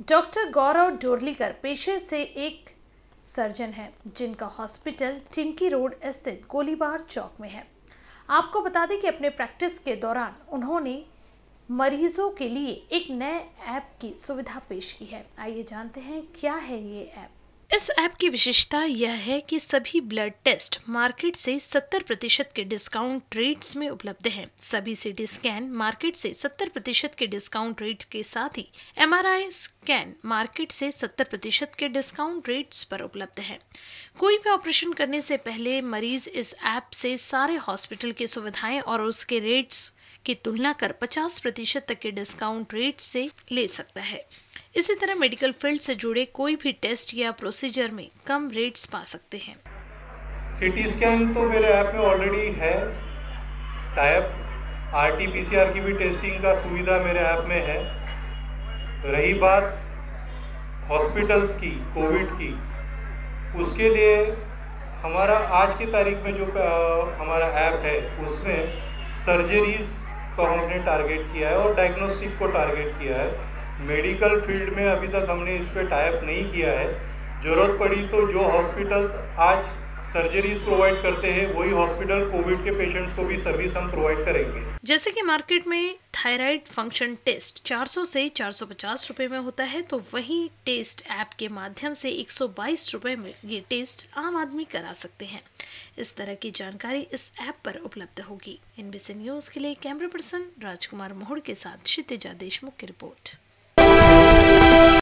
Doctor गौरव डोरलीकर पेशे से एक सर्जन हैं, जिनका हॉस्पिटल टिंकी रोड स्थित गोलीबार चौक में है। आपको बता दें कि अपने प्रैक्टिस के दौरान उन्होंने मरीजों के लिए एक नए ऐप की सुविधा पेश की है। आइए जानते हैं क्या है ये ऐप। इस ऐप की विशेषता यह है कि सभी ब्लड टेस्ट मार्केट से 70% के डिस्काउंट रेट्स में उपलब्ध हैं। सभी सीटी स्कैन मार्केट से 70% के डिस्काउंट रेट्स के साथ ही MRI स्कैन मार्केट से 70% के डिस्काउंट रेट्स पर उपलब्ध हैं। कोई भी ऑपरेशन करने से पहले मरीज इस ऐप से सारे हॉस्पिटल की सुविधाएं और उसके रेट्स की तुलना कर 50% तक के डिस्काउंट रेट से ले सकता है। इसी तरह मेडिकल फील्ड से जुड़े कोई भी टेस्ट या प्रोसीजर में कम रेट्स पा सकते हैं। सीटी स्कैन तो मेरे ऐप में ऑलरेडी है टाइप। RT-PCR की भी टेस्टिंग का सुविधा मेरे ऐप में है। रही बात हॉस्पिटल्स की कोविड की, उसके लिए हमारा आज की तारीख में जो हमारा ऐप है उसमें सर्जरीज को हमने टारगेट किया है और डायग्नोस्टिक को टारगेट किया है। मेडिकल फील्ड में अभी तक हमने इस पर टाइप नहीं किया है। ज़रूरत पड़ी तो जो हॉस्पिटल्स आज सर्जरीज प्रोवाइड करते हैं वही हॉस्पिटल कोविड के पेशेंट्स को भी सर्विस हम प्रोवाइड करेंगे। जैसे कि मार्केट में थायराइड फंक्शन टेस्ट 400 से 450 रुपए में होता है, तो वही टेस्ट ऐप के माध्यम से 122 रुपए में ये टेस्ट आम आदमी करा सकते हैं। इस तरह की जानकारी इस ऐप पर उपलब्ध होगी। NBC न्यूज के लिए कैमरा पर्सन राजकुमार मोहड़ के साथ क्षितिजा देशमुख की रिपोर्ट।